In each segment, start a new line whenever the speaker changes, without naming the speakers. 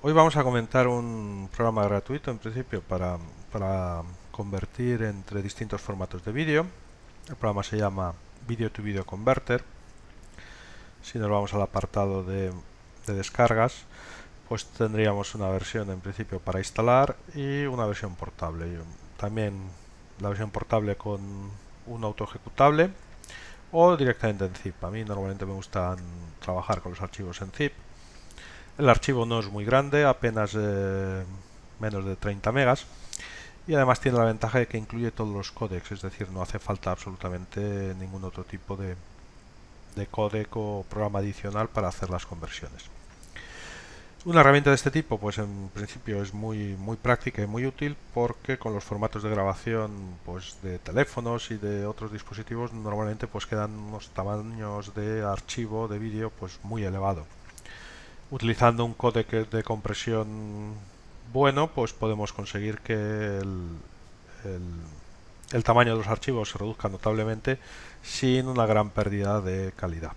Hoy vamos a comentar un programa gratuito en principio para convertir entre distintos formatos de vídeo. El programa se llama Video to Video Converter. Si nos vamos al apartado de descargas, pues tendríamos una versión en principio para instalar y una versión portable. También la versión portable con un auto ejecutable o directamente en zip. A mí normalmente me gusta trabajar con los archivos en zip. El archivo no es muy grande, apenas menos de 30 megas, y además tiene la ventaja de que incluye todos los códecs, es decir, no hace falta absolutamente ningún otro tipo de códec o programa adicional para hacer las conversiones. Una herramienta de este tipo, pues en principio es muy práctica y muy útil porque con los formatos de grabación pues de teléfonos y de otros dispositivos normalmente pues quedan unos tamaños de archivo de vídeo pues muy elevados. Utilizando un códec de compresión bueno, pues podemos conseguir que el tamaño de los archivos se reduzca notablemente sin una gran pérdida de calidad.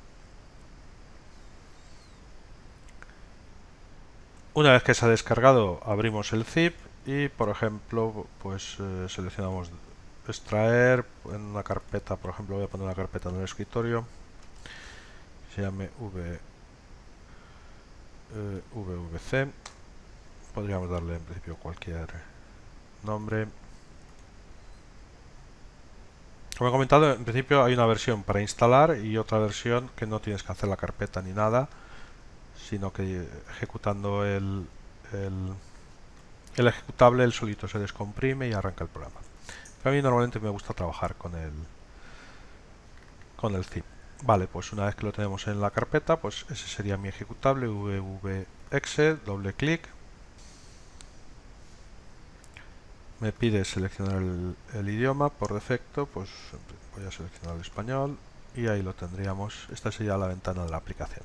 Una vez que se ha descargado, abrimos el zip y, por ejemplo, pues seleccionamos extraer en una carpeta. Por ejemplo, voy a poner una carpeta en el escritorio, se llame VVC. Podríamos darle en principio cualquier nombre. Como he comentado, en principio hay una versión para instalar y otra versión que no tienes que hacer la carpeta ni nada, sino que ejecutando el ejecutable, el solito se descomprime y arranca el programa. Pero a mí normalmente me gusta trabajar con el zip. Vale, pues una vez que lo tenemos en la carpeta, pues ese sería mi ejecutable vvexe, doble clic. Me pide seleccionar el idioma por defecto, pues voy a seleccionar el español y ahí lo tendríamos. Esta sería la ventana de la aplicación.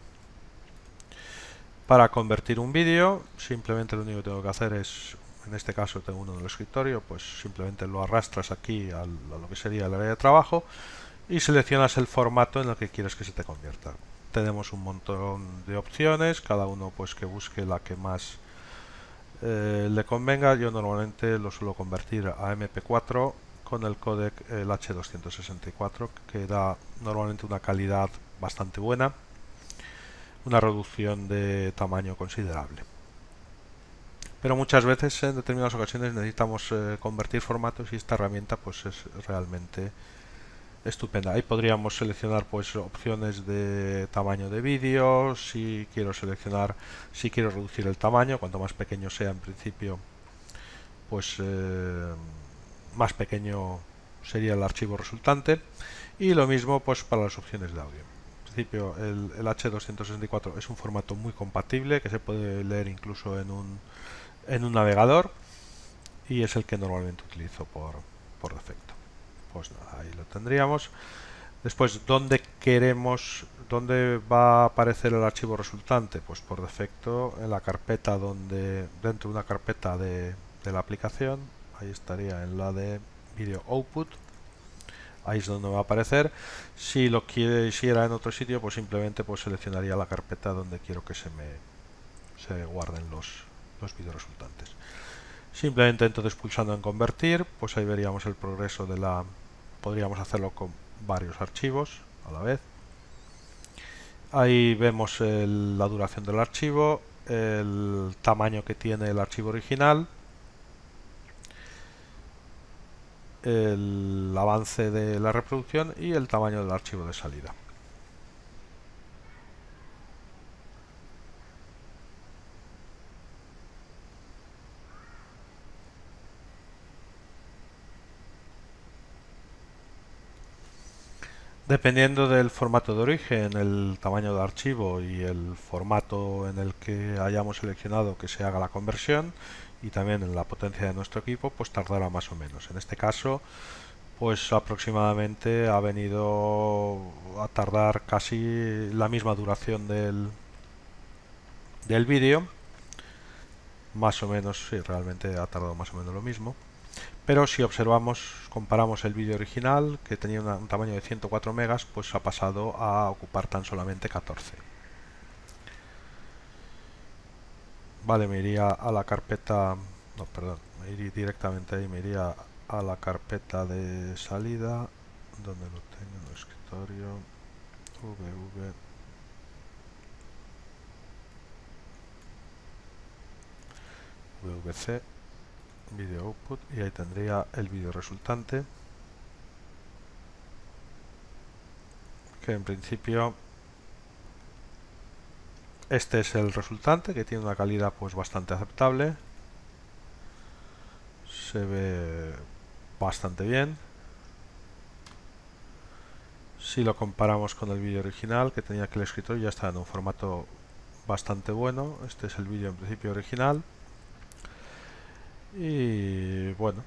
Para convertir un vídeo, simplemente lo único que tengo que hacer es, en este caso tengo uno en el escritorio, pues simplemente lo arrastras aquí a lo que sería el área de trabajo y seleccionas el formato en el que quieres que se te convierta. Tenemos un montón de opciones, cada uno pues que busque la que más le convenga. Yo normalmente lo suelo convertir a MP4 con el códec el H264, que da normalmente una calidad bastante buena, una reducción de tamaño considerable. Pero muchas veces en determinadas ocasiones necesitamos convertir formatos y esta herramienta pues es realmente estupenda. Ahí podríamos seleccionar pues opciones de tamaño de vídeo, si quiero seleccionar, si quiero reducir el tamaño, cuanto más pequeño sea en principio, pues más pequeño sería el archivo resultante, y lo mismo pues para las opciones de audio. En principio el H264 es un formato muy compatible que se puede leer incluso en un navegador y es el que normalmente utilizo por defecto. Pues nada, ahí lo tendríamos. Después, dónde va a aparecer el archivo resultante? Pues por defecto en la carpeta dentro de una carpeta de la aplicación, ahí estaría en la de Video Output, ahí es donde va a aparecer. Si lo quisiera en otro sitio, pues simplemente pues seleccionaría la carpeta donde quiero que se guarden los vídeos resultantes. Simplemente entonces pulsando en convertir, pues ahí veríamos el progreso podríamos hacerlo con varios archivos a la vez. Ahí vemos la duración del archivo, el tamaño que tiene el archivo original, el avance de la reproducción y el tamaño del archivo de salida. Dependiendo del formato de origen, el tamaño de archivo y el formato en el que hayamos seleccionado que se haga la conversión y también en la potencia de nuestro equipo, pues tardará más o menos. En este caso, pues aproximadamente ha venido a tardar casi la misma duración del vídeo, más o menos, sí, realmente ha tardado más o menos lo mismo. Pero si comparamos el vídeo original, que tenía un tamaño de 104 megas, pues ha pasado a ocupar tan solamente 14. Vale, me iría a la carpeta, no, perdón, me iría directamente ahí, me iría a la carpeta de salida, donde lo tengo en el escritorio, VV, VVC, Video Output, y ahí tendría el vídeo resultante, que en principio este es el resultante, que tiene una calidad pues bastante aceptable, se ve bastante bien. Si lo comparamos con el vídeo original que tenía aquí el escritorio, ya está en un formato bastante bueno. Este es el vídeo en principio original. Y bueno,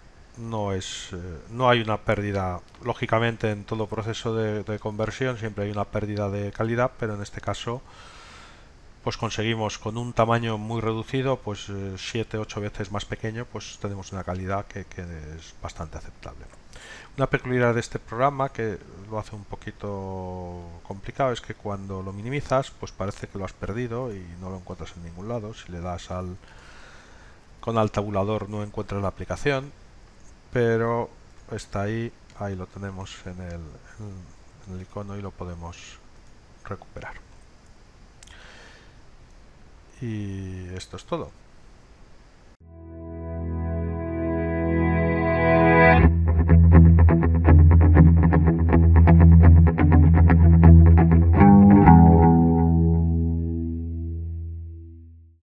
no hay una pérdida. Lógicamente en todo proceso de conversión siempre hay una pérdida de calidad, pero en este caso pues conseguimos con un tamaño muy reducido, pues 7-8 veces más pequeño, pues tenemos una calidad que es bastante aceptable. Una peculiaridad de este programa que lo hace un poquito complicado es que cuando lo minimizas, pues parece que lo has perdido y no lo encuentras en ningún lado. Si le das al tabulador no encuentras la aplicación, pero está ahí, ahí lo tenemos en el icono y lo podemos recuperar. Y esto es todo.